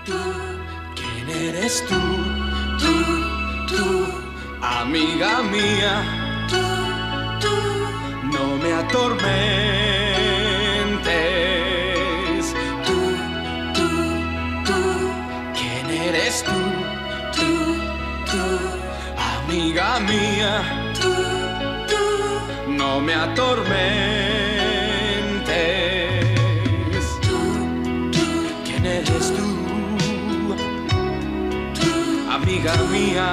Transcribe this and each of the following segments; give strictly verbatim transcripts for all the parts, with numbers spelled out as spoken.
tú, ¿quién eres tú? Tú, tú, amiga mía, tú, tú, no me atormentes. Tú, tú, tú, ¿quién eres tú? Tú, tú, amiga mía, tú, tú, no me atormentes. Tú, tú, ¿quién eres tú? Tú, amiga mía,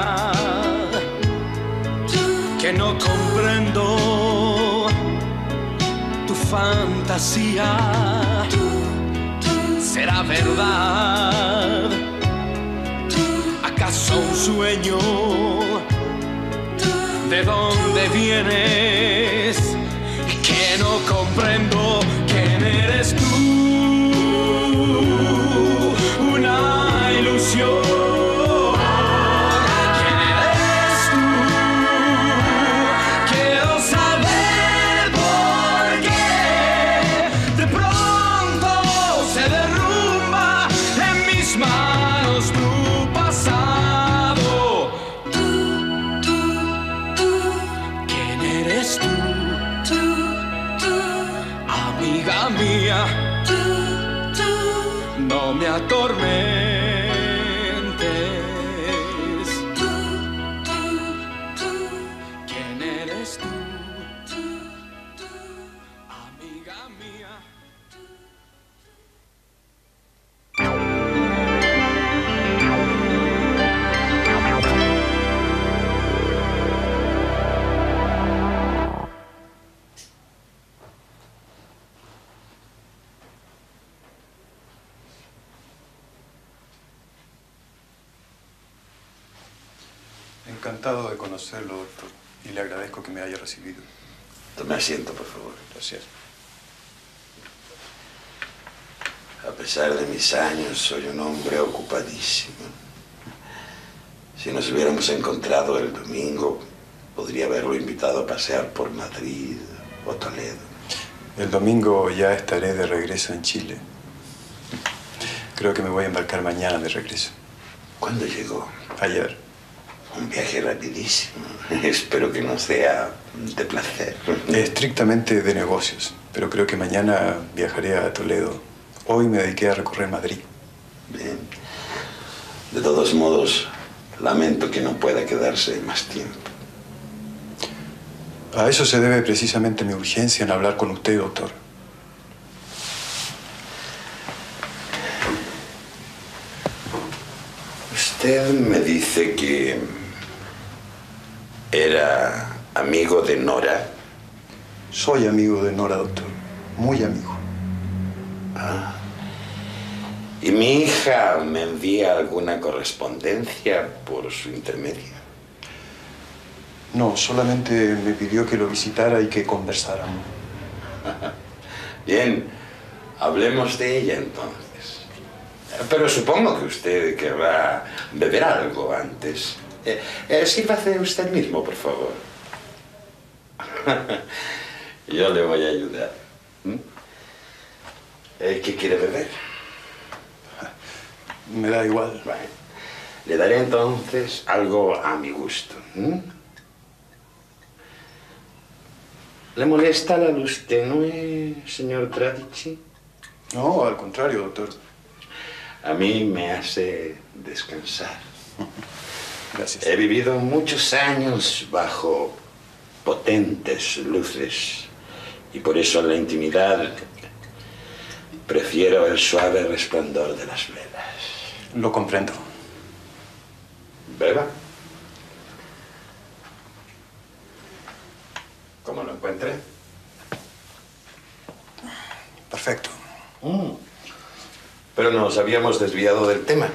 tú, que no comprendo tu fantasía. Tú, tú, ¿será verdad? ¿Acaso un sueño? ¿De dónde vienes? Que no comprendo. ¿Quién eres tú? Una ilusión. ¿Quién eres tú? Quiero saber por qué de pronto se derrumba en mis manos tu pasado. Tú, tú, tú, ¿quién eres tú? Tú, tú, amiga mía, tú, tú, no me atormentes. Tú, tú, tú, ¿quién eres tú? Tú, tú, amiga mía. Encantado de conocerlo, doctor, y le agradezco que me haya recibido. Tome asiento, por favor. Gracias. A pesar de mis años, soy un hombre ocupadísimo. Si nos hubiéramos encontrado el domingo, podría haberlo invitado a pasear por Madrid o Toledo. El domingo ya estaré de regreso en Chile. Creo que me voy a embarcar mañana de regreso. ¿Cuándo llegó? Ayer. Un viaje rapidísimo. Espero que no sea de placer. Estrictamente de negocios, pero creo que mañana viajaré a Toledo. Hoy me dediqué a recorrer Madrid. Bien. De todos modos, lamento que no pueda quedarse más tiempo. A eso se debe precisamente mi urgencia en hablar con usted, doctor. Usted me dice que era amigo de Nora. Soy amigo de Nora, doctor. Muy amigo. Ah. ¿Y mi hija me envía alguna correspondencia por su intermedio? No, solamente me pidió que lo visitara y que conversáramos. Bien, hablemos de ella entonces. Pero supongo que usted querrá beber algo antes. Eh, eh, sírvase usted mismo, por favor. Yo le voy a ayudar. ¿Mm? Eh, ¿Qué quiere beber? Me da igual. Bueno, le daré entonces algo a mi gusto. ¿Mm? ¿Le molesta la luz tenue, señor Tradici? No, al contrario, doctor. A mí me hace descansar. Gracias. He vivido muchos años bajo potentes luces y por eso en la intimidad prefiero el suave resplandor de las velas. Lo comprendo. ¿Beba? ¿Cómo lo encuentre? Perfecto. Mm. Pero nos habíamos desviado del tema.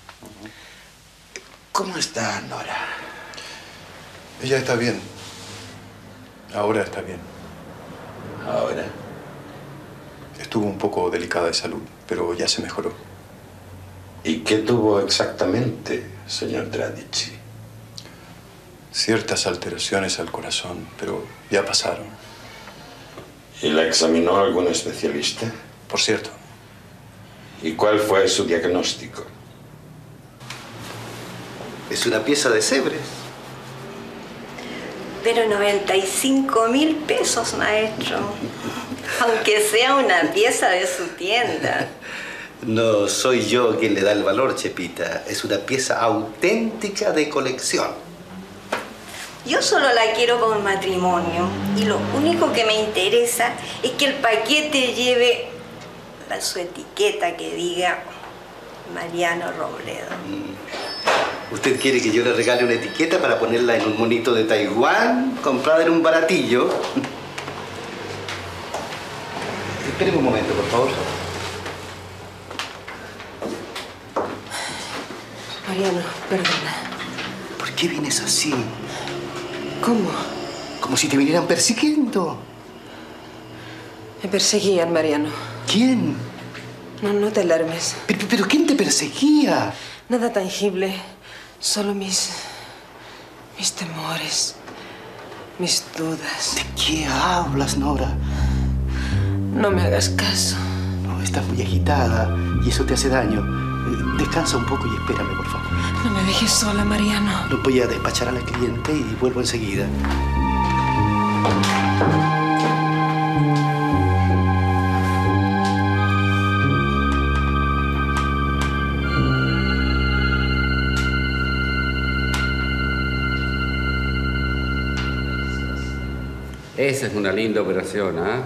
¿Cómo está Nora? Ella está bien. Ahora está bien. ¿Ahora? Estuvo un poco delicada de salud, pero ya se mejoró. ¿Y qué tuvo exactamente, señor Tradici? Ciertas alteraciones al corazón, pero ya pasaron. ¿Y la examinó algún especialista? Por cierto. ¿Y cuál fue su diagnóstico? Es una pieza de Sèvres. Pero noventa y cinco mil pesos, maestro. Aunque sea una pieza de su tienda. No soy yo quien le da el valor, Chepita. Es una pieza auténtica de colección. Yo solo la quiero con matrimonio. Y lo único que me interesa es que el paquete lleve la, su etiqueta que diga Mariano Robledo. ¿Usted quiere que yo le regale una etiqueta para ponerla en un monito de Taiwán, comprada en un baratillo? Espéreme un momento, por favor. Mariano, perdona. ¿Por qué vienes así? ¿Cómo? Como si te vinieran persiguiendo. Me perseguían, Mariano. ¿Quién? No, no te alarmes. ¿Pero, pero quién te perseguía? Nada tangible. Solo mis... mis temores. Mis dudas. ¿De qué hablas, Nora? No me hagas caso. No, estás muy agitada y eso te hace daño. Descansa un poco y espérame, por favor. No me dejes sola, Mariano. No voy a despachar a la cliente y vuelvo enseguida. Esa es una linda operación, ¿ah? ¿eh?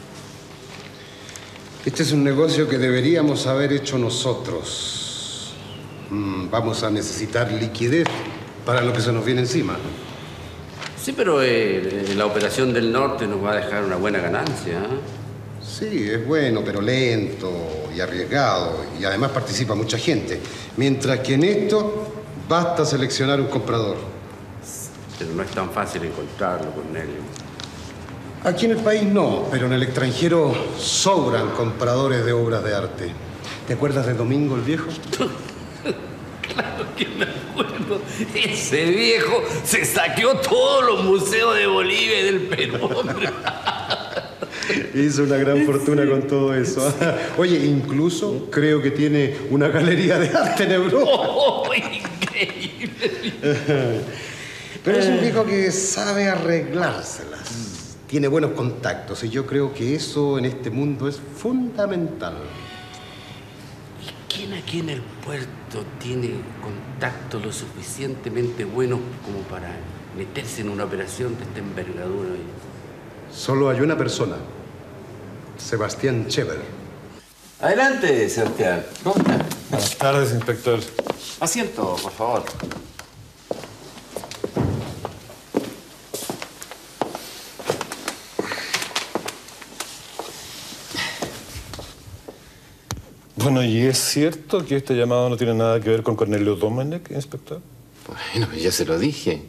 Este es un negocio que deberíamos haber hecho nosotros. Mm, vamos a necesitar liquidez para lo que se nos viene encima. Sí, pero eh, la operación del norte nos va a dejar una buena ganancia, ¿eh? Sí, es bueno, pero lento y arriesgado. Y además participa mucha gente. Mientras que en esto basta seleccionar un comprador. Pero no es tan fácil encontrarlo, Cornelio. Aquí en el país no, pero en el extranjero sobran compradores de obras de arte. ¿Te acuerdas de Domingo el Viejo? Claro que me acuerdo. Ese viejo se saqueó todos los museos de Bolivia y del Perú, hombre. Hizo una gran fortuna con todo eso. Oye, incluso creo que tiene una galería de arte en Europa. ¡Oh, increíble! Pero es un viejo que sabe arreglárselas. Tiene buenos contactos y yo creo que eso en este mundo es fundamental. ¿Y quién aquí en el puerto tiene contactos lo suficientemente buenos como para meterse en una operación de esta envergadura? Solo hay una persona, Sebastián Chever. Adelante, Sebastián. ¿Cómo está? Buenas tardes, inspector. Asiento, por favor. Bueno, ¿y es cierto que este llamado no tiene nada que ver con Cornelio Domenech, inspector? Bueno, ya se lo dije.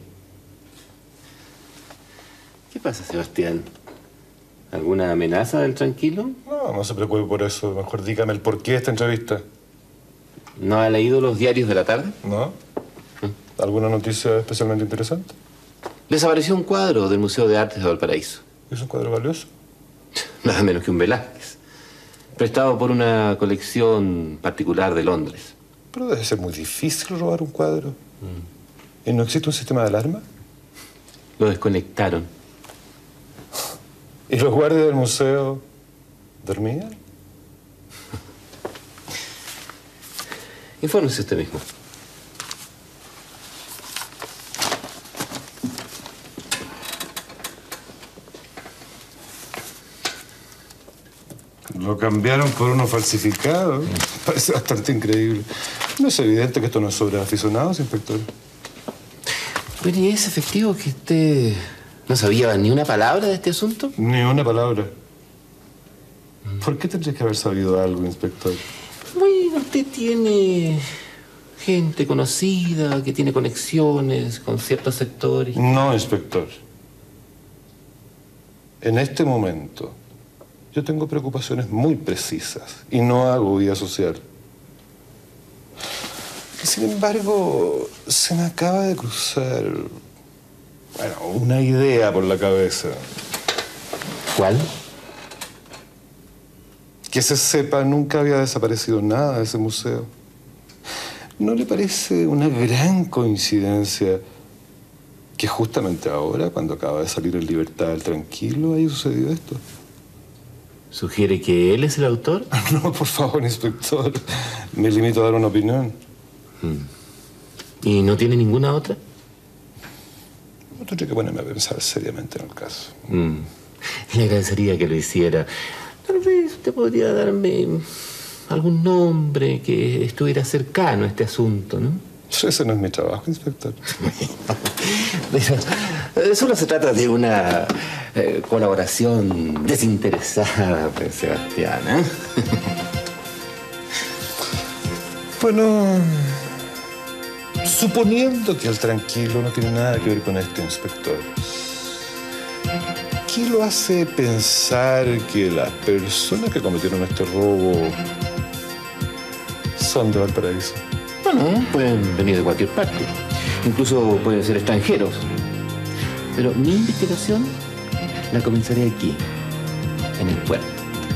¿Qué pasa, Sebastián? ¿Alguna amenaza del tranquilo? No, no se preocupe por eso. Mejor dígame el porqué de esta entrevista. ¿No ha leído los diarios de la tarde? ¿No? ¿Alguna noticia especialmente interesante? Desapareció un cuadro del Museo de Artes de Valparaíso. ¿Es un cuadro valioso? Nada menos que un Velázquez. Prestado por una colección particular de Londres. Pero debe ser muy difícil robar un cuadro. Mm. ¿Y no existe un sistema de alarma? Lo desconectaron. ¿Y los guardias del museo dormían? Infórmese usted mismo. Lo cambiaron por uno falsificado. Parece bastante increíble. ¿No es evidente que esto no es sobre aficionados, inspector? Bueno, ¿y es efectivo que usted no sabía ni una palabra de este asunto? Ni una palabra. ¿Por qué tendría que haber sabido algo, inspector? Bueno, usted tiene gente conocida, que tiene conexiones con ciertos sectores. No, inspector. En este momento, yo tengo preocupaciones muy precisas y no hago vida social. Y sin embargo, se me acaba de cruzar, bueno, una idea por la cabeza. ¿Cuál? Que se sepa, nunca había desaparecido nada de ese museo. ¿no le parece una gran coincidencia que justamente ahora, cuando acaba de salir en libertad el Tranquilo, haya sucedido esto? ¿Sugiere que él es el autor? No, por favor, inspector. Me limito a dar una opinión. ¿Y no tiene ninguna otra? No tendría que ponerme a pensar seriamente en el caso. Mm. Le agradecería que lo hiciera. Tal vez usted podría darme algún nombre que estuviera cercano a este asunto, ¿no? Ese no es mi trabajo, inspector. Pero solo se trata de una eh, colaboración desinteresada, pues, Sebastián, ¿eh? Bueno, suponiendo que el Tranquilo no tiene nada que ver con esto, inspector, ¿qué lo hace pensar que las personas que cometieron este robo son de Valparaíso? Bueno, pueden venir de cualquier parte. Incluso pueden ser extranjeros. Pero mi investigación la comenzaré aquí, en el puerto.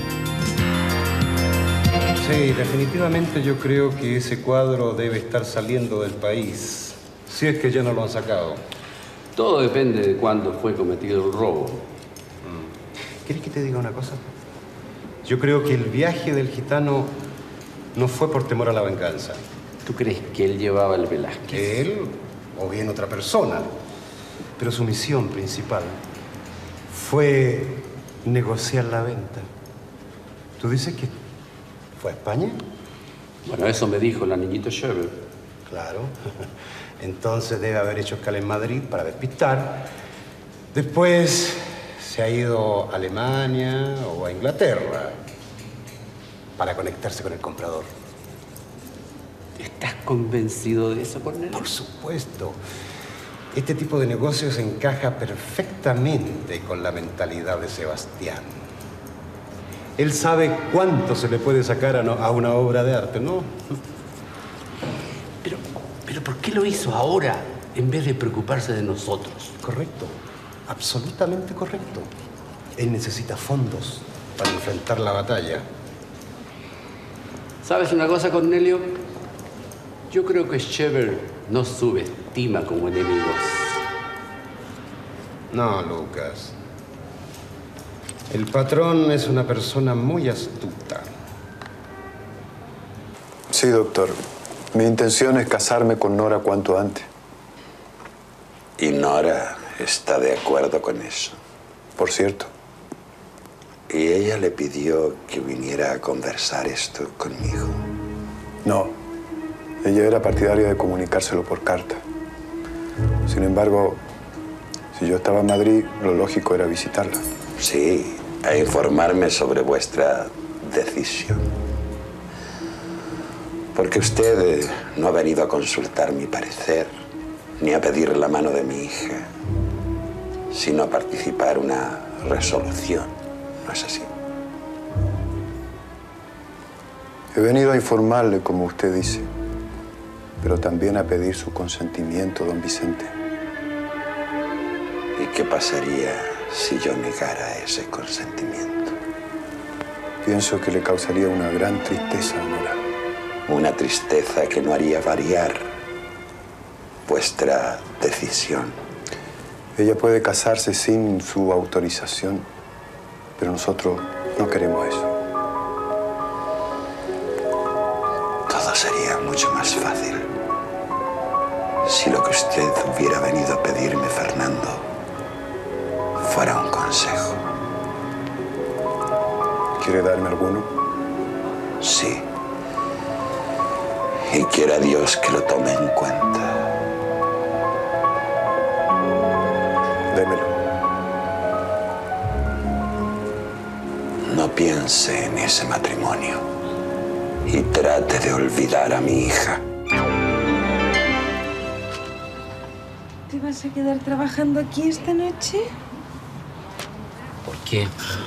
Sí, definitivamente yo creo que ese cuadro debe estar saliendo del país, si es que ya no lo han sacado. Todo depende de cuándo fue cometido el robo. ¿Quieres que te diga una cosa? Yo creo que el viaje del gitano no fue por temor a la venganza. ¿Tú crees que él llevaba el Velázquez? Él o bien otra persona. Pero su misión principal fue negociar la venta. ¿Tú dices que fue a España? Bueno, eso me dijo la niñita Shever. Claro. Entonces debe haber hecho escala en Madrid para despistar. Después se ha ido a Alemania o a Inglaterra para conectarse con el comprador. ¿Estás convencido de eso, Cornelio? Por supuesto. Este tipo de negocios encaja perfectamente con la mentalidad de Sebastián. Él sabe cuánto se le puede sacar a, no, a una obra de arte, ¿no? Pero, pero ¿por qué lo hizo ahora en vez de preocuparse de nosotros? Correcto. Absolutamente correcto. Él necesita fondos para enfrentar la batalla. ¿Sabes una cosa, Cornelio? Yo creo que Shever nos subestima como enemigos. No, Lucas. El patrón es una persona muy astuta. Sí, doctor. Mi intención es casarme con Nora cuanto antes. Y Nora está de acuerdo con eso. Por cierto. Y ella le pidió que viniera a conversar esto conmigo. No. Ella era partidaria de comunicárselo por carta. Sin embargo, si yo estaba en Madrid, lo lógico era visitarla. Sí, a informarme sobre vuestra decisión. Porque usted no ha venido a consultar mi parecer, ni a pedir la mano de mi hija, sino a participar en una resolución. ¿No es así? He venido a informarle, como usted dice, pero también a pedir su consentimiento, don Vicente. ¿Y qué pasaría si yo negara ese consentimiento? Pienso que le causaría una gran tristeza a Nora. Una tristeza que no haría variar vuestra decisión. Ella puede casarse sin su autorización, pero nosotros no queremos eso. Todo sería mucho más fácil si lo que usted hubiera venido a pedirme, Fernando, fuera un consejo. ¿Quiere darme alguno? Sí. Y quiera Dios que lo tome en cuenta. Démelo. No piense en ese matrimonio y trate de olvidar a mi hija. ¿Te vas a quedar trabajando aquí esta noche? ¿Por qué?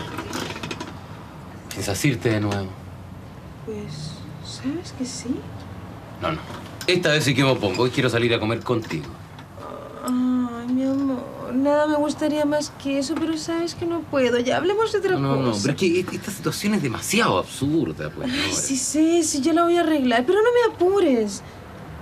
¿Piensas irte de nuevo? Pues, ¿sabes que sí? No, no. Esta vez sí que me opongo. Hoy quiero salir a comer contigo. Ay, mi amor, nada me gustaría más que eso, pero sabes que no puedo. Ya hablemos de otra No, no, no. cosa. Pero es que esta situación es demasiado absurda, pues. Ay, Nora. sí sé, sí, yo la voy a arreglar, pero no me apures.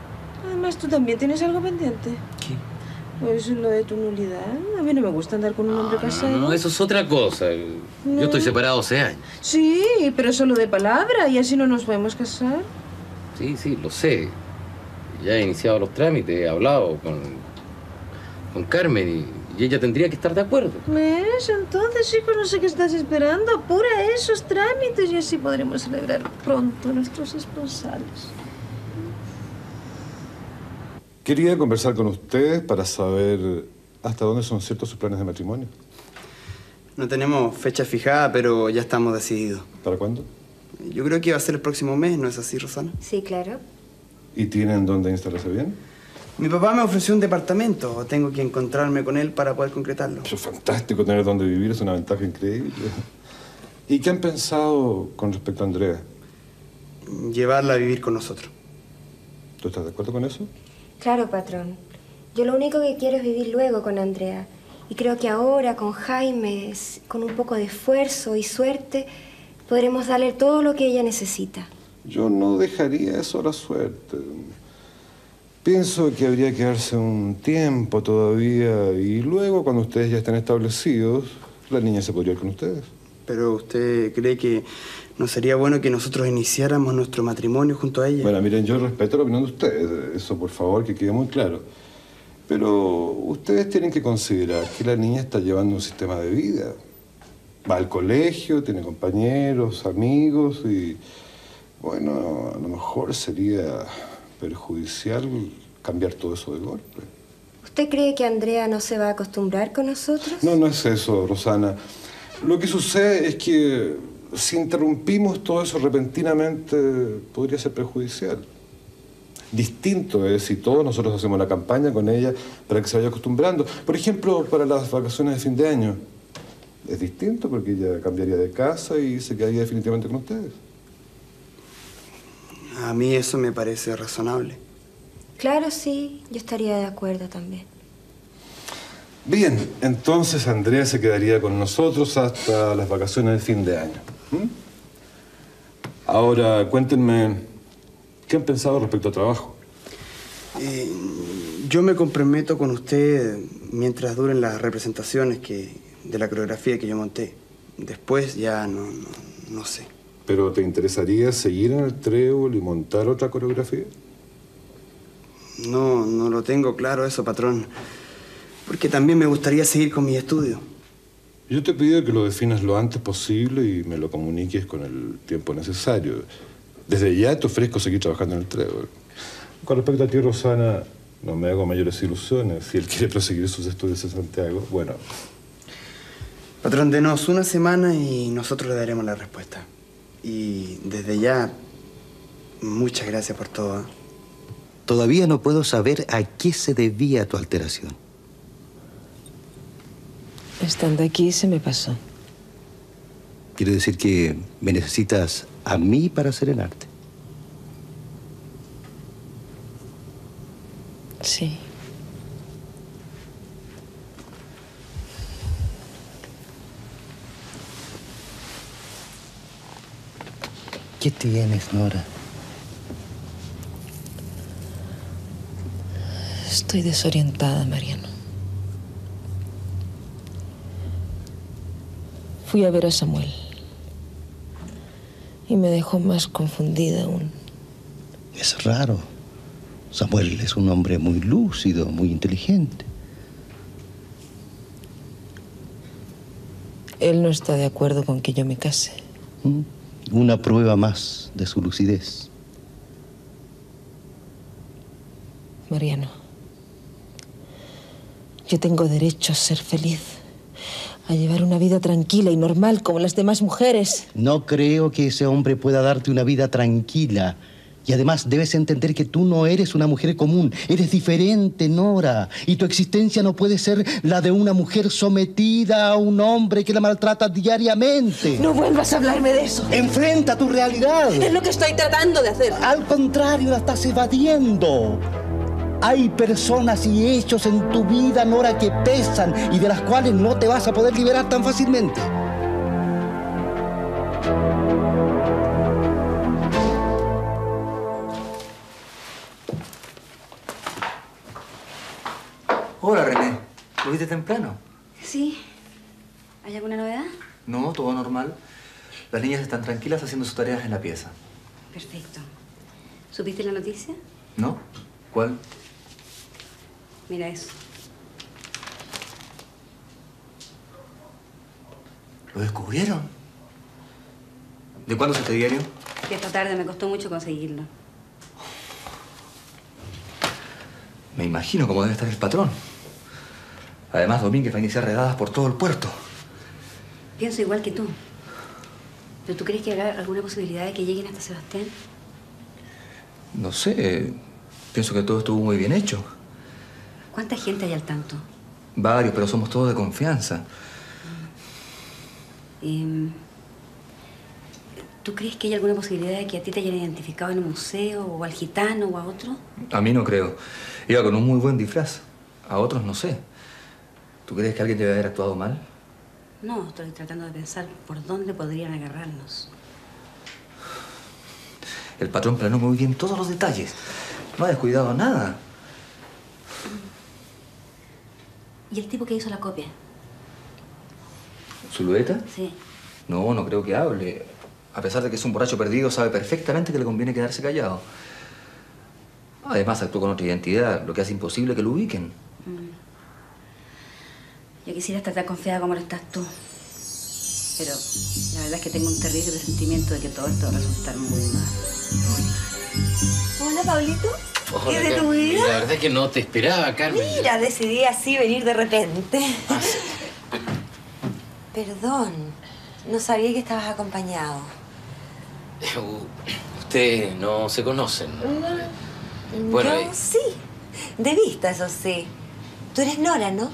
Además, ¿tú también tienes algo pendiente? ¿Qué? Pues lo de tu nulidad. A mí no me gusta andar con un hombre casado. No, no, eso es otra cosa. No. Yo estoy separado hace años. Sí, pero solo de palabra y así no nos podemos casar. Sí, sí, lo sé. Ya he iniciado los trámites, he hablado con, con Carmen y, y ella tendría que estar de acuerdo. ¿Ves? Entonces, hijo, no sé qué estás esperando. Apura esos trámites y así podremos celebrar pronto nuestros esponsales. Quería conversar con ustedes para saber hasta dónde son ciertos sus planes de matrimonio. No tenemos fecha fijada, pero ya estamos decididos. ¿Para cuándo? Yo creo que va a ser el próximo mes, ¿no es así, Rosana? Sí, claro. ¿Y tienen dónde instalarse bien? Mi papá me ofreció un departamento. Tengo que encontrarme con él para poder concretarlo. Eso es fantástico, tener dónde vivir es una ventaja increíble. ¿Y qué han pensado con respecto a Andrea? Llevarla a vivir con nosotros. ¿Tú estás de acuerdo con eso? Claro, patrón. Yo lo único que quiero es vivir luego con Andrea. Y creo que ahora, con Jaime, con un poco de esfuerzo y suerte, podremos darle todo lo que ella necesita. Yo no dejaría eso a la suerte. Pienso que habría que darse un tiempo todavía y luego, cuando ustedes ya estén establecidos, la niña se podría ir con ustedes. Pero ¿usted cree que no sería bueno que nosotros iniciáramos nuestro matrimonio junto a ella? Bueno, miren, yo respeto la opinión de ustedes, eso por favor que quede muy claro. Pero ustedes tienen que considerar que la niña está llevando un sistema de vida. Va al colegio, tiene compañeros, amigos y... Bueno, a lo mejor sería perjudicial cambiar todo eso de golpe. ¿Usted cree que Andrea no se va a acostumbrar con nosotros? No, no es eso, Rosana. Lo que sucede es que si interrumpimos todo eso repentinamente, podría ser perjudicial. Distinto es si todos nosotros hacemos una campaña con ella para que se vaya acostumbrando. Por ejemplo, para las vacaciones de fin de año. Es distinto porque ella cambiaría de casa y se quedaría definitivamente con ustedes. A mí eso me parece razonable. Claro, sí. Yo estaría de acuerdo también. Bien, entonces Andrea se quedaría con nosotros hasta las vacaciones de fin de año. ¿Mm? Ahora, cuéntenme, ¿qué han pensado respecto al trabajo? Eh, yo me comprometo con usted mientras duren las representaciones que, de la coreografía que yo monté. Después ya no, no, no sé. ¿Pero te interesaría seguir en el Trébol y montar otra coreografía? No, no lo tengo claro eso, patrón. Porque también me gustaría seguir con mi estudio. Yo te pido que lo definas lo antes posible y me lo comuniques con el tiempo necesario. Desde ya te ofrezco seguir trabajando en el Trébol. Con respecto a ti, Rosana, no me hago mayores ilusiones. Si él quiere proseguir sus estudios en Santiago, bueno. Patrón, denos una semana y nosotros le daremos la respuesta. Y desde ya, muchas gracias por todo. ¿eh? Todavía no puedo saber a qué se debía tu alteración. Estando aquí se me pasó. Quiere decir que me necesitas a mí para serenarte. Sí. ¿Qué tienes, Nora? Estoy desorientada, Mariano. Fui a ver a Samuel y me dejó más confundida aún. Es raro. Samuel es un hombre muy lúcido, muy inteligente. Él no está de acuerdo con que yo me case. ¿Mm? Una prueba más de su lucidez. Mariano, yo tengo derecho a ser feliz, a llevar una vida tranquila y normal como las demás mujeres. No creo que ese hombre pueda darte una vida tranquila. Y además debes entender que tú no eres una mujer común. Eres diferente, Nora. Y tu existencia no puede ser la de una mujer sometida a un hombre que la maltrata diariamente. No vuelvas a hablarme de eso. Enfrenta tu realidad. Es lo que estoy tratando de hacer. Al contrario, la estás evadiendo. Hay personas y hechos en tu vida, Nora, que pesan y de las cuales no te vas a poder liberar tan fácilmente. Hola, René. ¿Lo viste temprano? Sí. ¿Hay alguna novedad? No, todo normal. Las niñas están tranquilas haciendo sus tareas en la pieza. Perfecto. ¿Supiste la noticia? ¿No? ¿Cuál? Mira eso. ¿Lo descubrieron? ¿De cuándo es este diario? Que esta tarde me costó mucho conseguirlo. Me imagino cómo debe estar el patrón. Además, Domínguez va a iniciar redadas por todo el puerto. Pienso igual que tú. ¿Pero tú crees que habrá alguna posibilidad de que lleguen hasta Sebastián? No sé. Pienso que todo estuvo muy bien hecho. ¿Cuánta gente hay al tanto? Varios, pero somos todos de confianza. Eh, ¿Tú crees que hay alguna posibilidad de que a ti te hayan identificado en un museo, o al gitano, o a otro? A mí no creo. Iba con un muy buen disfraz. A otros no sé. ¿Tú crees que alguien debe haber actuado mal? No, estoy tratando de pensar por dónde podrían agarrarnos. El patrón planeó muy bien todos los detalles. No ha descuidado nada. ¿Y el tipo que hizo la copia? ¿Zulueta? Sí. No, no creo que hable. A pesar de que es un borracho perdido, sabe perfectamente que le conviene quedarse callado. Además, actuó con otra identidad, lo que hace imposible que lo ubiquen. Mm. Yo quisiera estar tan confiada como lo estás tú. Pero la verdad es que tengo un terrible presentimiento de que todo esto va a resultar muy mal. Hola, Pablito. Hola, ¿Qué es de tu Carmen. vida? La verdad es que no te esperaba, Carmen. Mira, decidí así venir de repente. Ah, sí. Perdón, no sabía que estabas acompañado. Ustedes no se conocen. Bueno, Yo eh, sí, de vista, eso sí. Tú eres Nora, ¿no?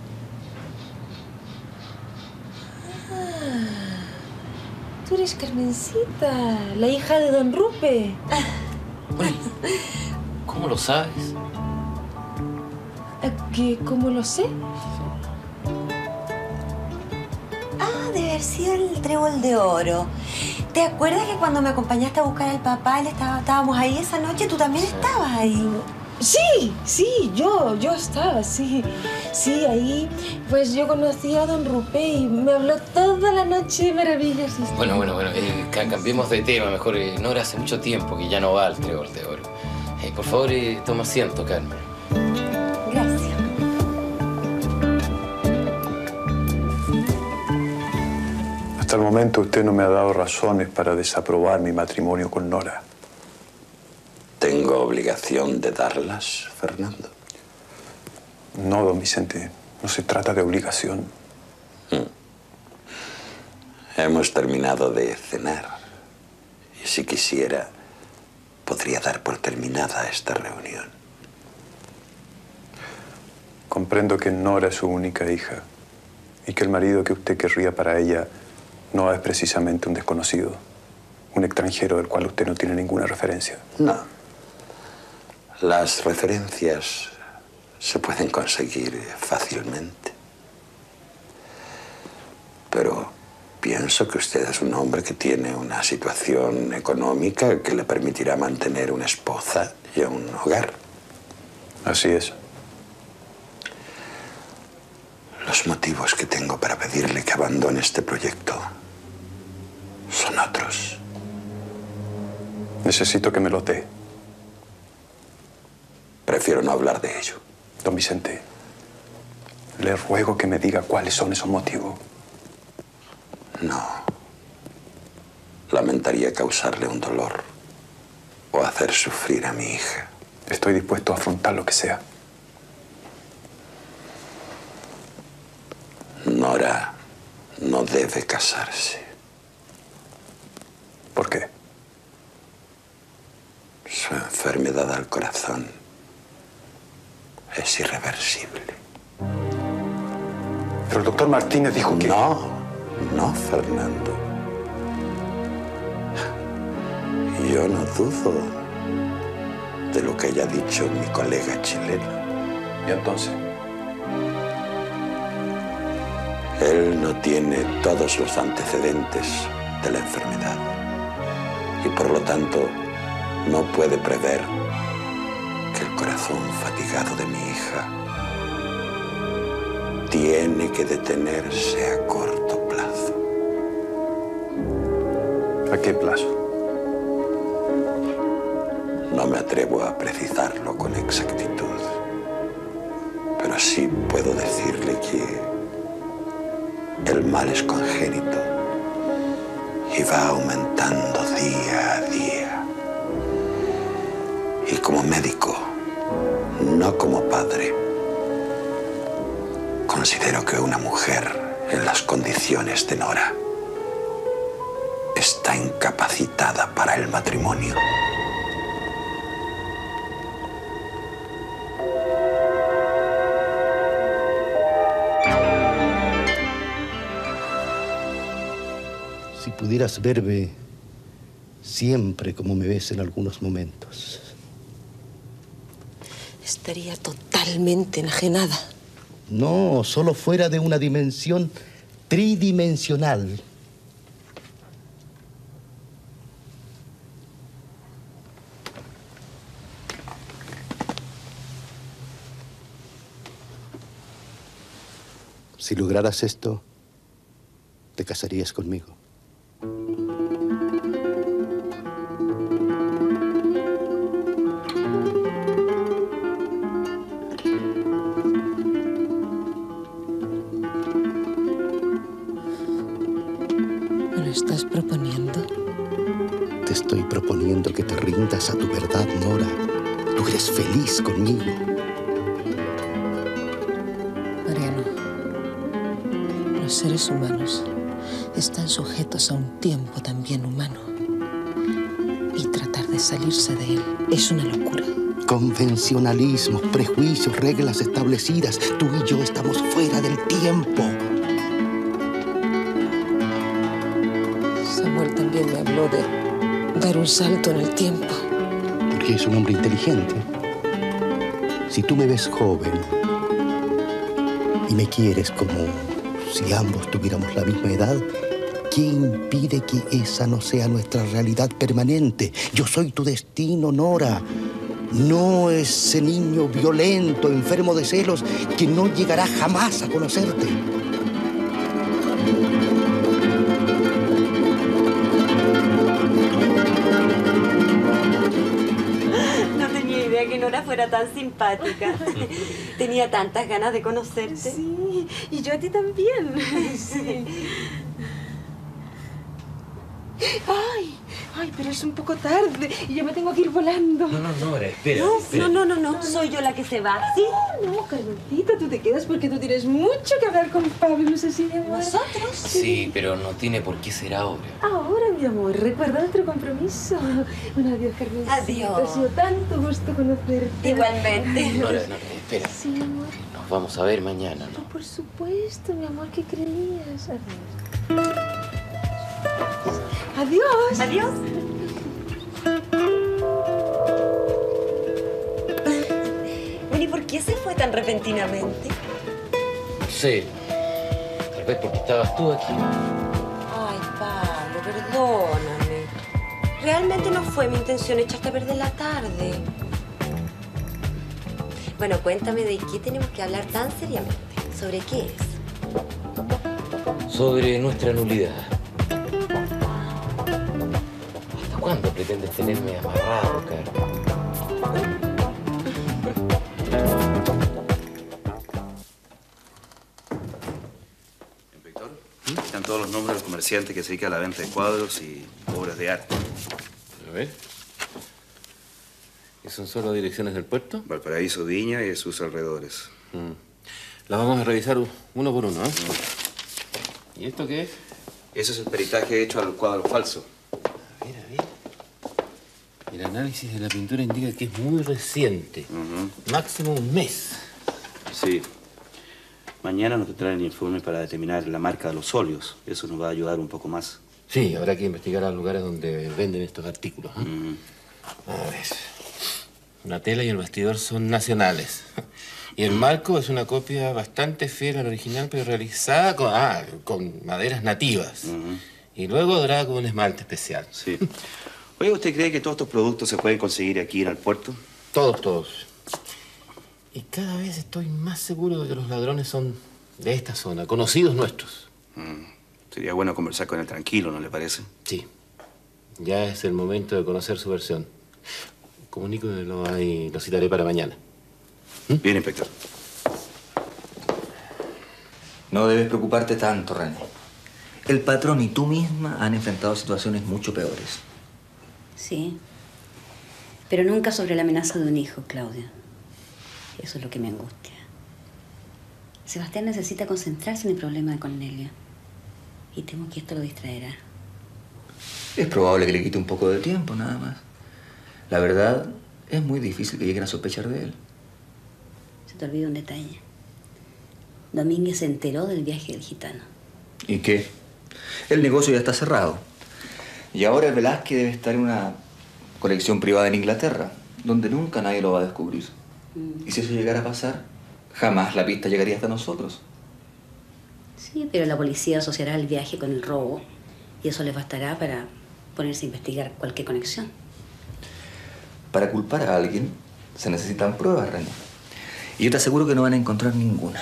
Ah, tú eres Carmencita, la hija de don Rupe. ¿Cómo lo sabes? ¿Qué, ¿Cómo lo sé? Ah, debe haber sido el trébol de oro. ¿Te acuerdas que cuando me acompañaste a buscar al papá, él estaba, estábamos ahí esa noche? Tú también estabas ahí. Sí, sí, yo, yo estaba, sí. Sí, ahí, pues yo conocí a don Rupe y me habló toda la noche maravillas. Bueno, bueno, bueno, eh, ca- cambiemos de tema. Mejor, eh, Nora hace mucho tiempo que ya no va al trébol de oro. Eh, por favor, eh, toma asiento, Carmen. Gracias. Hasta el momento usted no me ha dado razones para desaprobar mi matrimonio con Nora. ¿Tengo obligación de darlas, Fernando? No, don Vicente. No se trata de obligación. Hmm. Hemos terminado de cenar. Y si quisiera, podría dar por terminada esta reunión. Comprendo que Nora es su única hija y que el marido que usted querría para ella no es precisamente un desconocido, un extranjero del cual usted no tiene ninguna referencia. No. Las referencias se pueden conseguir fácilmente. Pero pienso que usted es un hombre que tiene una situación económica que le permitirá mantener una esposa y un hogar. Así es. Los motivos que tengo para pedirle que abandone este proyecto son otros. Necesito que me los dé. Prefiero no hablar de ello. Don Vicente, le ruego que me diga cuáles son esos motivos. No. Lamentaría causarle un dolor o hacer sufrir a mi hija. Estoy dispuesto a afrontar lo que sea. Nora no debe casarse. ¿Por qué? Su enfermedad al corazón es irreversible. Pero el doctor Martínez dijo que... No, no, Fernando. Yo no dudo de lo que haya dicho mi colega chileno. ¿Y entonces? Él no tiene todos los antecedentes de la enfermedad y por lo tanto no puede prever que el corazón fatigado de mi hija tiene que detenerse a corto plazo. ¿A qué plazo? No me atrevo a precisarlo con exactitud, pero sí puedo decirle que el mal es congénito y va aumentando día a día. Y como médico, no como padre, considero que una mujer en las condiciones de Nora está incapacitada para el matrimonio. Si pudieras verme siempre como me ves en algunos momentos. Estaría totalmente enajenada. No, solo fuera de una dimensión tridimensional. Si lograras esto, te casarías conmigo. ¿Me lo estás proponiendo? Te estoy proponiendo que te rindas a tu verdad, Nora. Tú eres feliz conmigo. Mariano, los seres humanos están sujetos a un tiempo también humano. Y tratar de salirse de él es una locura. Convencionalismos, prejuicios, reglas establecidas. Tú y yo estamos fuera del tiempo. Samuel también me habló de dar un salto en el tiempo. Porque es un hombre inteligente. Si tú me ves joven y me quieres como si ambos tuviéramos la misma edad, ¿qué impide que esa no sea nuestra realidad permanente? Yo soy tu destino, Nora. No ese niño violento, enfermo de celos, que no llegará jamás a conocerte. No tenía idea que Nora fuera tan simpática. Tenía tantas ganas de conocerte. Sí, y yo a ti también. Sí. ¡Ay! ¡Ay, pero es un poco tarde y yo me tengo que ir volando! No, no, no, espera, No, espera. no, no, no, no, soy yo la que se va, ¿sí? No, Carmencita, tú te quedas porque tú tienes mucho que hablar con Pablo, no sé si mi amor. ¿Nosotros? Sí, pero no tiene por qué ser ahora. Ahora, mi amor, recuerda nuestro compromiso. Un adiós, Carmencita. Adiós. Ha sido tanto gusto conocerte. Igualmente. Nora, Nora, espera. Sí, mi amor. Nos vamos a ver mañana, ¿no? Por supuesto, mi amor, ¿qué creías? Adiós. Adiós. Adiós. Bueno, ¿y por qué se fue tan repentinamente? No sé. Tal vez porque estabas tú aquí. Ay, Pablo, perdóname. Realmente no fue mi intención echarte a perder la tarde. Bueno, cuéntame de qué tenemos que hablar tan seriamente. ¿Sobre qué es? Sobre nuestra nulidad. ¿Hasta cuándo pretendes tenerme amarrado, Carmen? Inspector, están todos los nombres de los comerciantes que se dedican a la venta de cuadros y obras de arte. A ver. ¿Y son solo direcciones del puerto? Valparaíso, Viña y sus alrededores. Mm. Las vamos a revisar uno por uno, ¿eh? Mm. ¿Y esto qué es? Eso es el peritaje hecho al cuadro falso. A ver, a ver. El análisis de la pintura indica que es muy reciente. Uh-huh. Máximo un mes. Sí. Mañana nos traen el informe para determinar la marca de los óleos. Eso nos va a ayudar un poco más. Sí, habrá que investigar los lugares donde venden estos artículos, ¿eh? Uh-huh. A ver. La tela y el bastidor son nacionales. Y el marco es una copia bastante fiel al original, pero realizada con, ah, con maderas nativas. Uh-huh. Y luego dorada con un esmalte especial. Sí. Oye, ¿usted cree que todos estos productos se pueden conseguir aquí en el puerto? Todos, todos. Y cada vez estoy más seguro de que los ladrones son De esta zona, conocidos nuestros. Mm. Sería bueno conversar con él tranquilo, ¿no le parece? Sí. Ya es el momento de conocer su versión. Comuníquemelo y lo citaré para mañana. ¿Mm? Bien, inspector. No debes preocuparte tanto, René. El patrón y tú misma han enfrentado situaciones mucho peores. Sí. Pero nunca sobre la amenaza de un hijo, Claudia. Eso es lo que me angustia. Sebastián necesita concentrarse en el problema de Cornelia. Y temo que esto lo distraerá. Es probable que le quite un poco de tiempo, nada más. La verdad, es muy difícil que lleguen a sospechar de él. Se te olvida un detalle. Domínguez se enteró del viaje del gitano. ¿Y qué? El negocio ya está cerrado. Y ahora el Velázquez debe estar en una colección privada en Inglaterra, donde nunca nadie lo va a descubrir. Mm. Y si eso llegara a pasar, jamás la pista llegaría hasta nosotros. Sí, pero la policía asociará el viaje con el robo y eso les bastará para ponerse a investigar cualquier conexión. Para culpar a alguien se necesitan pruebas, René. Y yo te aseguro que no van a encontrar ninguna.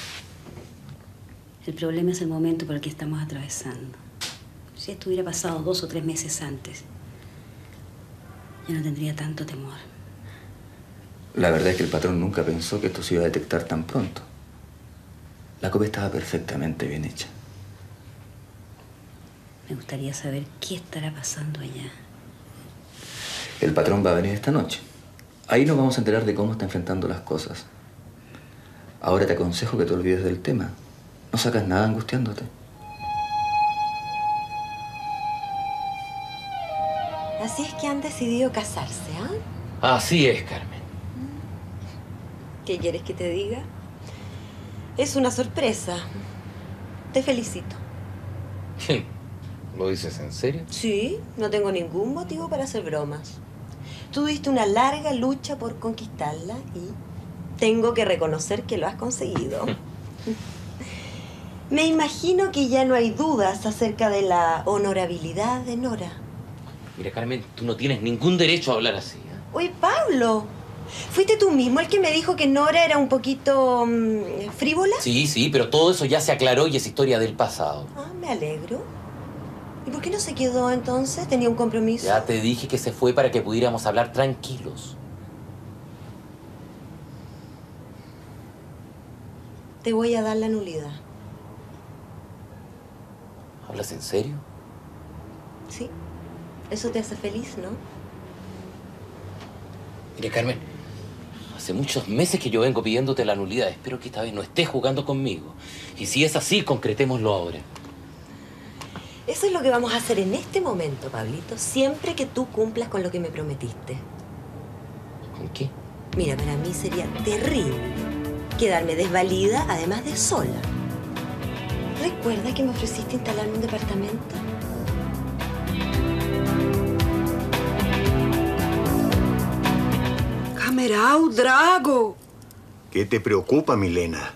El problema es el momento por el que estamos atravesando. Si esto hubiera pasado dos o tres meses antes, yo no tendría tanto temor. La verdad es que el patrón nunca pensó que esto se iba a detectar tan pronto. La copia estaba perfectamente bien hecha. Me gustaría saber qué estará pasando allá. El patrón va a venir esta noche. Ahí nos vamos a enterar de cómo está enfrentando las cosas. Ahora te aconsejo que te olvides del tema. No sacas nada angustiándote. Así es que han decidido casarse, ¿ah? Así es, Carmen. ¿Qué quieres que te diga? Es una sorpresa. Te felicito. ¿Lo dices en serio? Sí, no tengo ningún motivo para hacer bromas. Tuviste una larga lucha por conquistarla y tengo que reconocer que lo has conseguido. Me imagino que ya no hay dudas acerca de la honorabilidad de Nora. Mira, Carmen, tú no tienes ningún derecho a hablar así. ¿eh? Oye, Pablo, ¿fuiste tú mismo el que me dijo que Nora era un poquito um, frívola? Sí, sí, pero todo eso ya se aclaró y es historia del pasado. Ah, me alegro. ¿Y por qué no se quedó entonces? ¿Tenía un compromiso? Ya te dije que se fue para que pudiéramos hablar tranquilos. Te voy a dar la nulidad. ¿Hablas en serio? Sí. Eso te hace feliz, ¿no? Mire, Carmen, hace muchos meses que yo vengo pidiéndote la nulidad. Espero que esta vez no estés jugando conmigo. Y si es así, concretémoslo ahora. Eso es lo que vamos a hacer en este momento, Pablito, siempre que tú cumplas con lo que me prometiste. ¿Con qué? Mira, para mí sería terrible quedarme desvalida, además de sola. ¿Recuerda que me ofreciste instalarme un departamento? Camerau, Drago. ¿Qué te preocupa, Milena?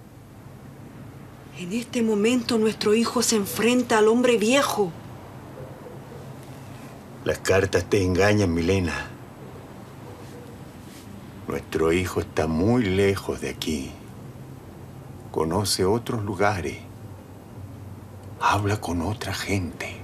En este momento nuestro hijo se enfrenta al hombre viejo. Las cartas te engañan, Milena. Nuestro hijo está muy lejos de aquí. Conoce otros lugares. Habla con otra gente.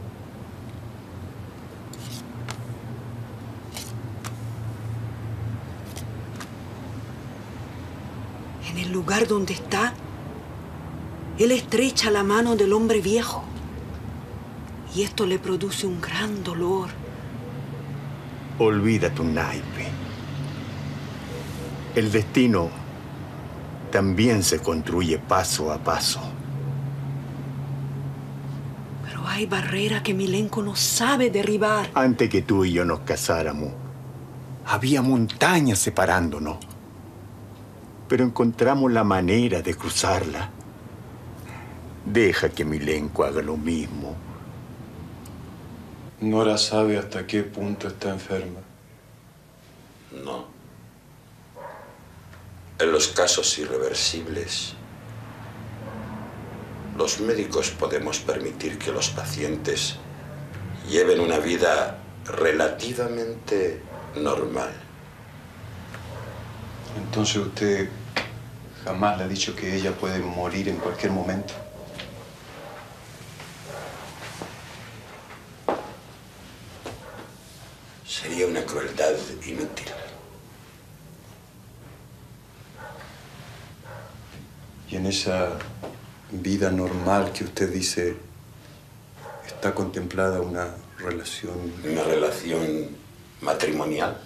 En el lugar donde está, él estrecha la mano del hombre viejo. Y esto le produce un gran dolor. Olvida tu naipe. El destino también se construye paso a paso. Pero hay barreras que Milenko no sabe derribar. Antes que tú y yo nos casáramos, había montañas separándonos. Pero encontramos la manera de cruzarla. Deja que Milenko haga lo mismo. Nora sabe hasta qué punto está enferma. No. En los casos irreversibles, los médicos podemos permitir que los pacientes lleven una vida relativamente normal. Entonces usted jamás le ha dicho que ella puede morir en cualquier momento. Sería una crueldad inútil. Y en esa vida normal que usted dice, ¿está contemplada una relación? ¿Una relación matrimonial?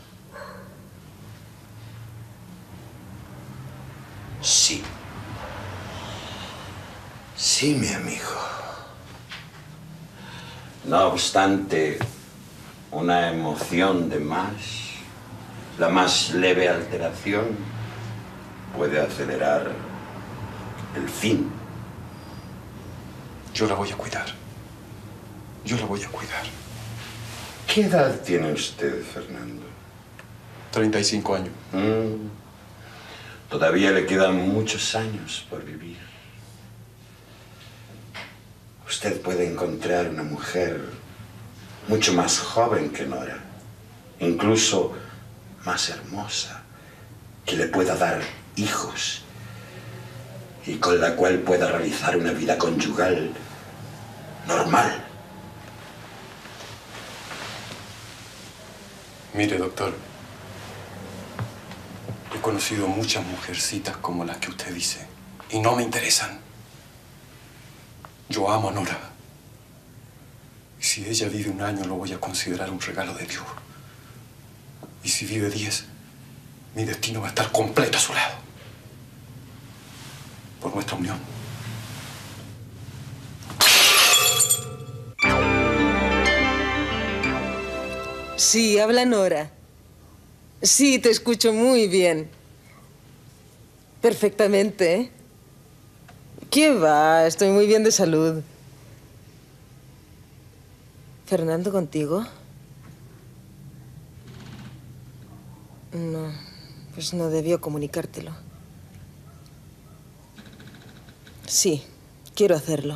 Sí. Sí, mi amigo. No obstante, una emoción de más, la más leve alteración, puede acelerar el fin. Yo la voy a cuidar. Yo la voy a cuidar. ¿Qué edad tiene usted, Fernando? treinta y cinco años. Mm. Todavía le quedan muchos años por vivir. Usted puede encontrar una mujer mucho más joven que Nora, incluso más hermosa, que le pueda dar hijos y con la cual pueda realizar una vida conyugal normal. Mire, doctor, he conocido muchas mujercitas como las que usted dice y no me interesan. Yo amo a Nora. Y si ella vive un año, lo voy a considerar un regalo de Dios. Y si vive diez, mi destino va a estar completo a su lado. Por nuestra unión. Sí, habla Nora. Sí, te escucho muy bien. Perfectamente, ¿eh? ¿Qué va? Estoy muy bien de salud. ¿Fernando contigo? No, pues no debió comunicártelo. Sí, quiero hacerlo.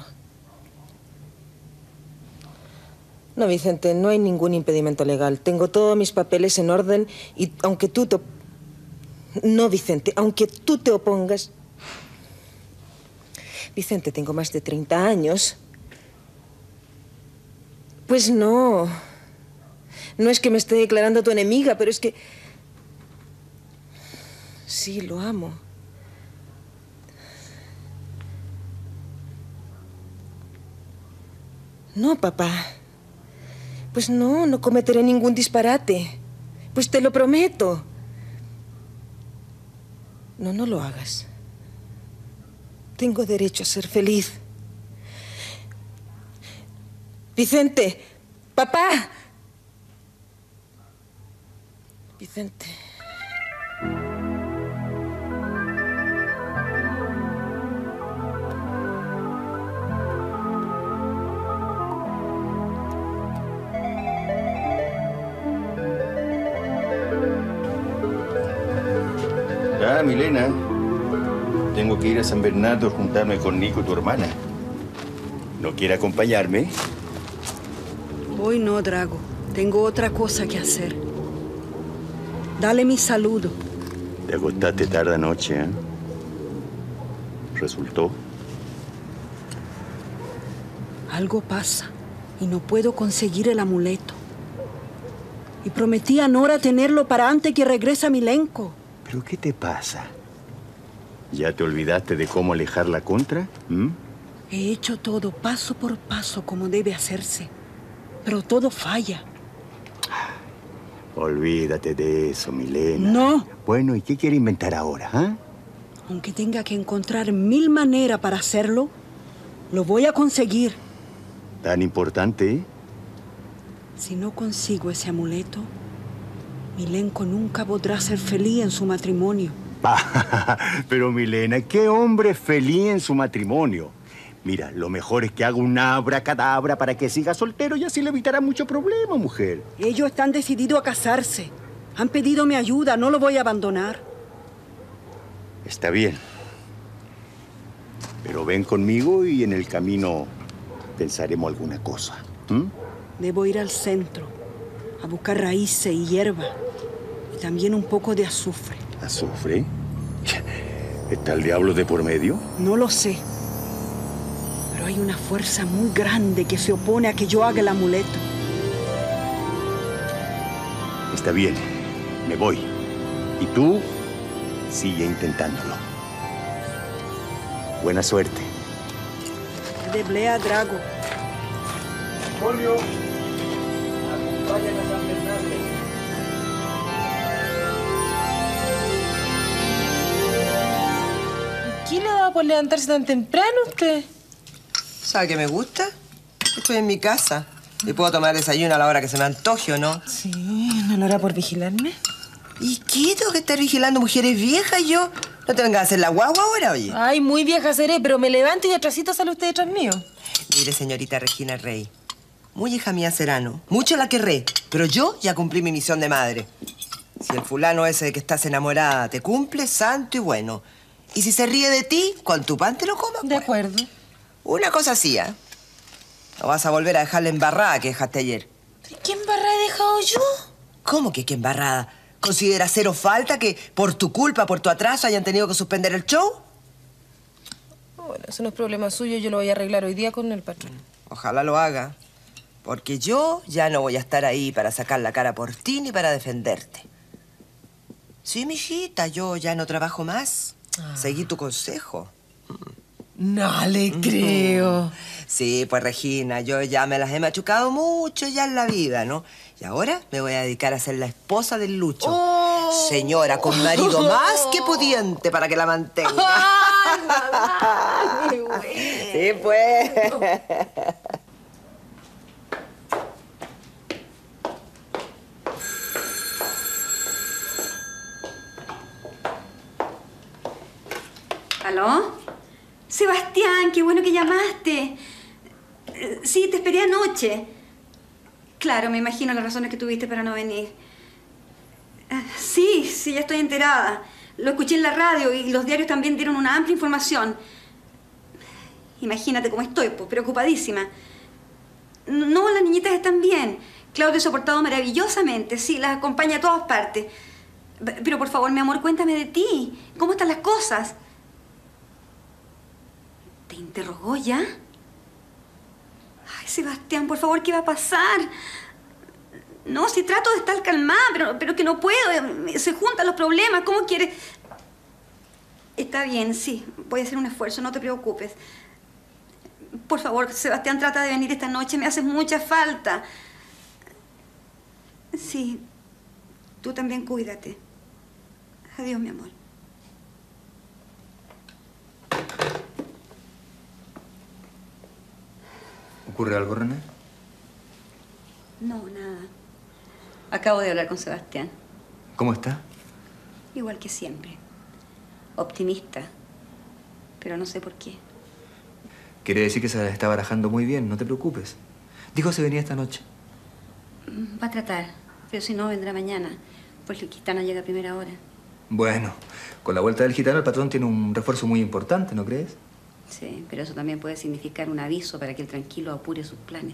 No, Vicente, no hay ningún impedimento legal. Tengo todos mis papeles en orden y aunque tú te... No, Vicente, aunque tú te opongas... Vicente, tengo más de treinta años. Pues no. No es que me esté declarando tu enemiga, pero es que... Sí, lo amo. No, papá. Pues no, no cometeré ningún disparate. Pues te lo prometo. No, no lo hagas. Tengo derecho a ser feliz. Vicente, papá. Vicente. Ah, Milena. Tengo que ir a San Bernardo a juntarme con Nico, tu hermana. ¿No quiere acompañarme? Hoy no, Drago. Tengo otra cosa que hacer. Dale mi saludo. Te acostaste tarde anoche, ¿eh? ¿Resultó? Algo pasa y no puedo conseguir el amuleto. Y prometí a Nora tenerlo para antes que regrese a Milenko. ¿Pero qué te pasa? ¿Ya te olvidaste de cómo alejar la contra? ¿Mm? He hecho todo paso por paso como debe hacerse, pero todo falla. Olvídate de eso, Milena. No. Bueno, ¿y qué quiere inventar ahora, ah? Aunque tenga que encontrar mil maneras para hacerlo, lo voy a conseguir. ¿Tan importante, eh? Si no consigo ese amuleto, Milenko nunca podrá ser feliz en su matrimonio. Pero, Milena, ¿qué hombre feliz en su matrimonio? Mira, lo mejor es que haga una abracadabra para que siga soltero y así le evitará mucho problema, mujer. Ellos están decididos a casarse. Han pedido mi ayuda, no lo voy a abandonar. Está bien. Pero ven conmigo y en el camino pensaremos alguna cosa. ¿Mm? Debo ir al centro a buscar raíces y hierba y también un poco de azufre. ¿Azufre? ¿Está el diablo de por medio? No lo sé. Pero hay una fuerza muy grande que se opone a que yo haga el amuleto. Está bien, me voy. Y tú, sigue intentándolo. Buena suerte. De Blea Drago. Julio, acompáñame a San Bernardo. ¿Qué le da por levantarse tan temprano usted? ¿Sabe qué me gusta? Estoy en mi casa y puedo tomar desayuno a la hora que se me antoje, ¿o no? Sí, ¿no lo hará por vigilarme? ¿Y qué? ¿Tengo que estar vigilando mujeres viejas yo? ¿No te vengas a hacer la guagua ahora, oye? Ay, muy vieja seré, pero me levanto y atrasito sale usted detrás mío. Mire, señorita Regina Rey, muy hija mía será, ¿no? Mucho la querré, pero yo ya cumplí mi misión de madre. Si el fulano ese de que estás enamorada te cumple, santo y bueno. Y si se ríe de ti, con tu pan te lo comas. De acuerdo. Una cosa así, ¿eh? No vas a volver a dejarla embarrada que dejaste ayer. ¿Qué embarrada he dejado yo? ¿Cómo que qué embarrada? ¿Considera cero falta que por tu culpa, por tu atraso, hayan tenido que suspender el show? Bueno, eso no es problema suyo, yo lo voy a arreglar hoy día con el patrón. Ojalá lo haga, porque yo ya no voy a estar ahí para sacar la cara por ti ni para defenderte. Sí, mijita, yo ya no trabajo más. Ah. Seguí tu consejo. No le creo. Sí, pues Regina, yo ya me las he machucado mucho ya en la vida, ¿no? Y ahora me voy a dedicar a ser la esposa del Lucho. Oh. Señora, con marido más que pudiente para que la mantenga. Ay, mamá, qué bueno. Sí, pues. ¿Aló? Sebastián, qué bueno que llamaste. Sí, te esperé anoche. Claro, me imagino las razones que tuviste para no venir. Sí, sí, ya estoy enterada. Lo escuché en la radio y los diarios también dieron una amplia información. Imagínate cómo estoy, pues, preocupadísima. No, las niñitas están bien. Claudio se ha portado maravillosamente, sí, las acompaña a todas partes. Pero por favor, mi amor, cuéntame de ti. ¿Cómo están las cosas? ¿Te interrogó ya? Ay, Sebastián, por favor, ¿qué va a pasar? No, si trato de estar calmada, pero, pero que no puedo. Se juntan los problemas. ¿Cómo quieres? Está bien, sí. Voy a hacer un esfuerzo, no te preocupes. Por favor, Sebastián, trata de venir esta noche. Me haces mucha falta. Sí. Tú también cuídate. Adiós, mi amor. ¿Ocurre algo, René? No, nada. Acabo de hablar con Sebastián. ¿Cómo está? Igual que siempre. Optimista. Pero no sé por qué. Quiere decir que se la está barajando muy bien, no te preocupes. Dijo se venía esta noche. Va a tratar, pero si no, vendrá mañana. Porque el gitano llega a primera hora. Bueno, con la vuelta del gitano el patrón tiene un refuerzo muy importante, ¿no crees? Sí, pero eso también puede significar un aviso para que el tranquilo apure sus planes.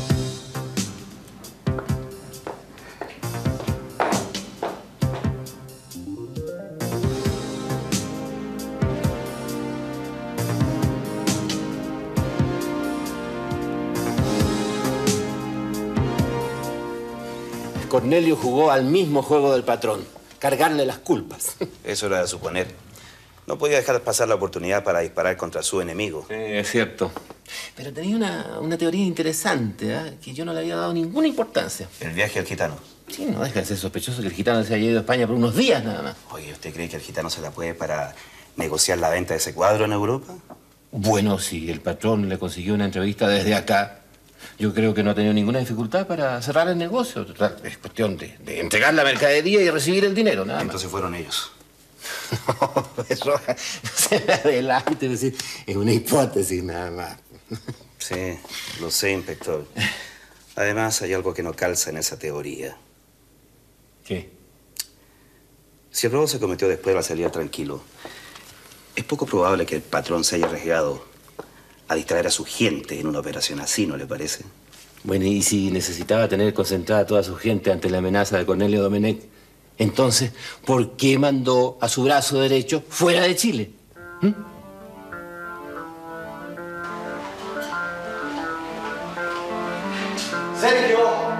Cornelio jugó al mismo juego del patrón, cargarle las culpas. Eso era de suponer. No podía dejar pasar la oportunidad para disparar contra su enemigo. Sí, es cierto. Pero tenía una, una teoría interesante, ¿eh? Que yo no le había dado ninguna importancia. ¿El viaje al gitano? Sí, no deja de ser sospechoso que el gitano se haya ido a España por unos días nada más. Oye, ¿usted cree que el gitano se la puede para negociar la venta de ese cuadro en Europa? Bueno, si el patrón le consiguió una entrevista desde acá, yo creo que no ha tenido ninguna dificultad para cerrar el negocio. Total, es cuestión de, de entregar la mercadería y recibir el dinero, nada más. Entonces fueron ellos. No, eso no se me adelante, es decir, es una hipótesis nada más. Sí, lo sé, inspector. Además, hay algo que no calza en esa teoría. ¿Qué? Si el robo se cometió después de la salida tranquilo, es poco probable que el patrón se haya arriesgado a distraer a su gente en una operación así, ¿no le parece? Bueno, y si necesitaba tener concentrada a toda su gente ante la amenaza de Cornelio Domenech, entonces, ¿por qué mandó a su brazo derecho fuera de Chile? Sergio,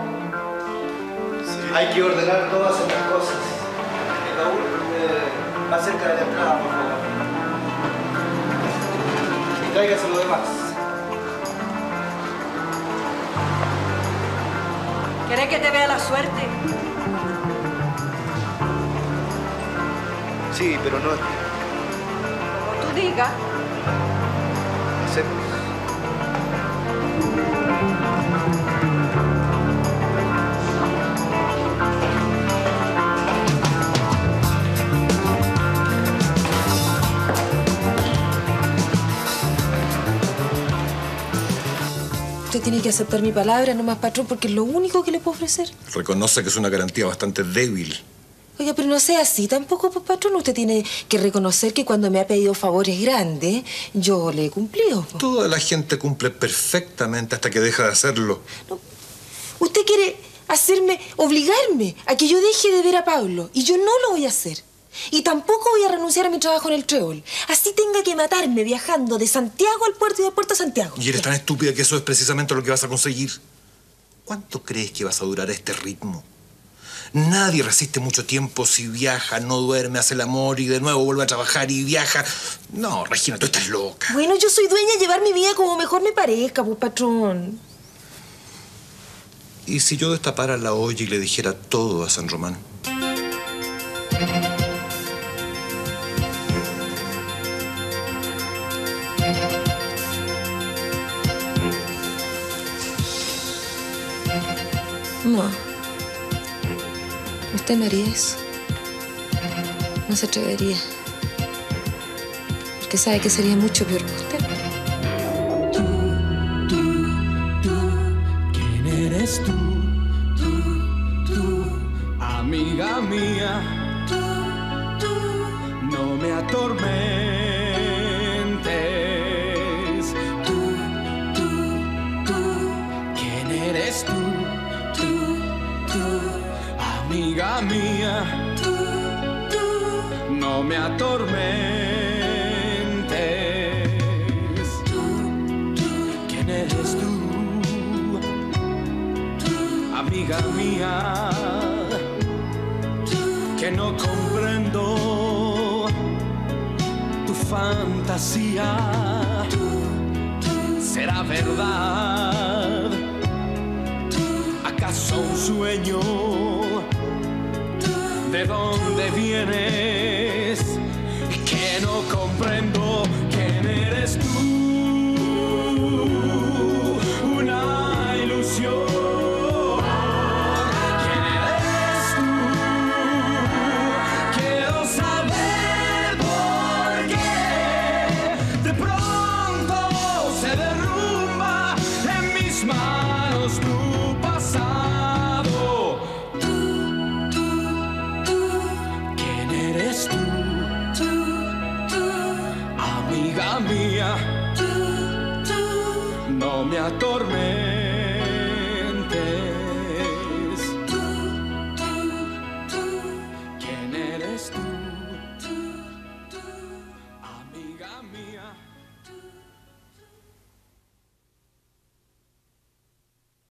hay que ordenar todas estas cosas. El baúl eh, va cerca de la entrada, por favor. Y tráigase lo demás. ¿Querés que te vea la suerte? Sí, pero no... Como tú digas. Acepto. Usted tiene que aceptar mi palabra nomás, patrón, porque es lo único que le puedo ofrecer. Reconoce que es una garantía bastante débil. Oiga, pero no sea así tampoco, pues, patrón. Usted tiene que reconocer que cuando me ha pedido favores grandes, yo le he cumplido. Pues. Toda la gente cumple perfectamente hasta que deja de hacerlo. No. Usted quiere hacerme, obligarme a que yo deje de ver a Pablo. Y yo no lo voy a hacer. Y tampoco voy a renunciar a mi trabajo en el Trébol. Así tenga que matarme viajando de Santiago al puerto y de puerto a Santiago. Y eres tan estúpida que eso es precisamente lo que vas a conseguir. ¿Cuánto crees que vas a durar a este ritmo? Nadie resiste mucho tiempo si viaja, no duerme, hace el amor y de nuevo vuelve a trabajar y viaja. No, Regina, tú estás loca. Bueno, yo soy dueña de llevar mi vida como mejor me parezca, pues, patrón. ¿Y si yo destapara la olla y le dijera todo a San Román? No. Usted no haría eso. No se atrevería. Porque sabe que sería mucho peor para usted. ¿Quién eres tú? Tú, tú, amiga mía. Tú, tú, no me atormentes. Tú, tú, tú, ¿quién eres tú? Amiga mía, tú, tú, no me atormentes. Tú, tú, ¿quién eres tú? Tú, amiga mía, tú, que no comprendo tu fantasía. Tú, tú, ¿será verdad? Tú, ¿acaso un sueño? ¿De dónde vienes? Que no comprendo quién eres tú. Una ilusión. ¿Quién eres tú? Quiero saber por qué de pronto se derrumba en mis manos tu pasado. Amiga mía, tú, tú, no me atormentes.